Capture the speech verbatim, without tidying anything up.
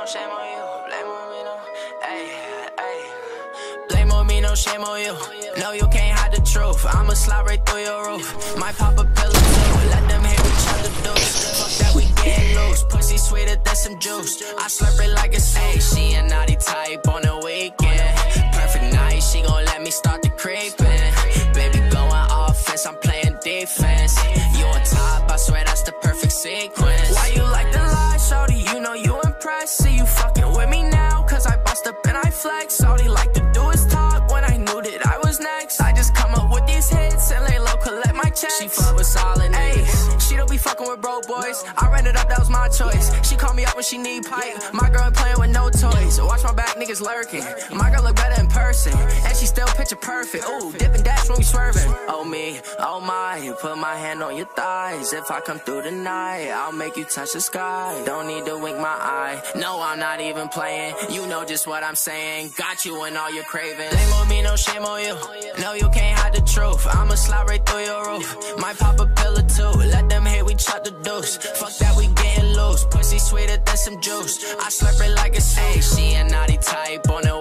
shame on you. Blame on me, no. Ay, ay. Blame on me, no shame on you. No, you can't hide the truth. I'ma slide right through your roof. Might pop a pillow too. Let them hear we try to do. Fuck that, we getting loose. Pussy sweeter than some juice. I slurp it like a soup. She a naughty type on the weekend. Perfect night, she gon' let me start the creeping. Baby going offense, I'm playing defense. You on top, I swear that's the perfect sequence. Why you like the lie, shorty? You know you impressed. See you fucking with me now, cause I bust up and I flex. All he like to do is talk when I knew that I was next. I just come up with these hits and lay low, collect my checks. She fuck with solid niggas. She don't be fucking with broke boys. I ran it up, that was my choice. She call me up when she need pipe. My girl ain't playing with no toys. Watch my back, niggas lurking. My girl look better in person, and she still picture perfect. Ooh, dip and dash when we swerving. Oh me, oh my, you put my hand on your thighs. If I come through tonight, I'll make you touch the sky. Don't need to wink my eye. No, I'm not even playing. You know just what I'm saying. Got you in all your cravings. Blame on me, no shame on you. No, you can't hide the truth. I'ma slide right through your roof. Might pop a pill or two. Let them hear we chop the deuce. Fuck that, we getting loose. Pussy sweeter than some juice. I slurp it like a soup. She a naughty type on the